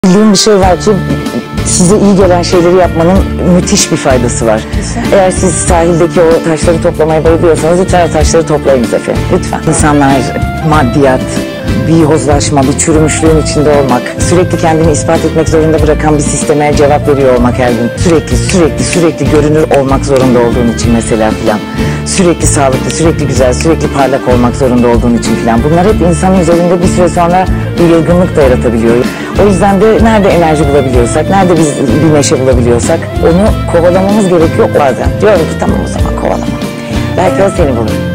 Bildiğim bir şey var ki size iyi gelen şeyleri yapmanın müthiş bir faydası var. Güzel. Eğer siz sahildeki o taşları toplamaya bayılıyorsanız lütfen o taşları toplayınız efendim. Lütfen. İnsanlar maddiyat, bir yozlaşma, bir çürümüşlüğün içinde olmak, sürekli kendini ispat etmek zorunda bırakan bir sisteme cevap veriyor olmak her gün. Sürekli görünür olmak zorunda olduğun için mesela filan. Sürekli sağlıklı, sürekli güzel, sürekli parlak olmak zorunda olduğun için filan. Bunlar hep insanın üzerinde bir süre sonra bir yılgınlık da yaratabiliyor. O yüzden de nerede enerji bulabiliyorsak, nerede biz bir neşe bulabiliyorsak onu kovalamamız gerekiyor bazen. Diyorum ki tamam o zaman kovalama. Belki o seni bulur.